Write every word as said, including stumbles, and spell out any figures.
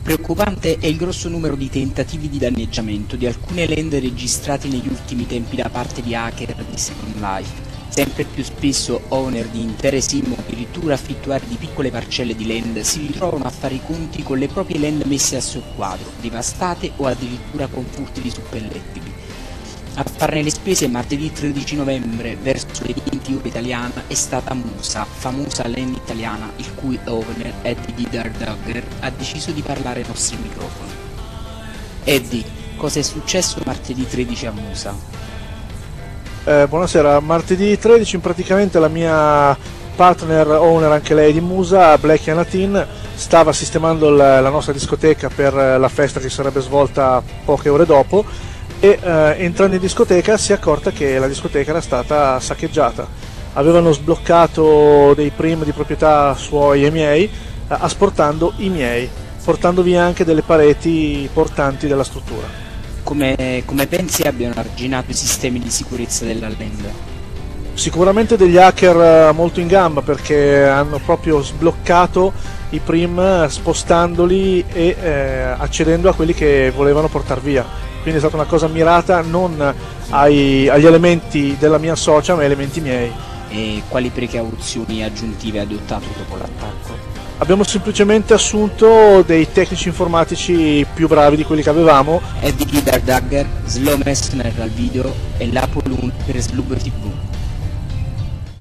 Preoccupante è il grosso numero di tentativi di danneggiamento di alcune land registrati negli ultimi tempi da parte di hacker di Second Life. Sempre più spesso owner di intere sim o addirittura affittuari di piccole parcelle di land si ritrovano a fare i conti con le proprie land messe a soqquadro, devastate o addirittura con furti di suppellettili. A farne le spese martedì tredici novembre verso le venti ore italiana è stata Musa, famosa land italiana, il cui owner, Eddie Dardugger, ha deciso di parlare ai nostri microfoni. Eddie, cosa è successo martedì tredici a Musa? Eh, buonasera, martedì tredici praticamente la mia partner owner, anche lei di Musa, Black Anatin, stava sistemando la, la nostra discoteca per la festa che sarebbe svolta poche ore dopo e eh, entrando in discoteca si è accorta che la discoteca era stata saccheggiata. Avevano sbloccato dei prim di proprietà suoi e miei, eh, asportando i miei, portando via anche delle pareti portanti della struttura. Come, come pensi abbiano arginato i sistemi di sicurezza della land? Sicuramente degli hacker molto in gamba, perché hanno proprio sbloccato i prim spostandoli e eh, accedendo a quelli che volevano portar via. Quindi è stata una cosa mirata non ai, agli elementi della mia socia, ma agli elementi miei. E quali precauzioni aggiuntive hai adottato dopo l'attacco? Abbiamo semplicemente assunto dei tecnici informatici più bravi di quelli che avevamo. Eddie Dardugger, Slow Messenger al video e l'Apollo per Slub T V.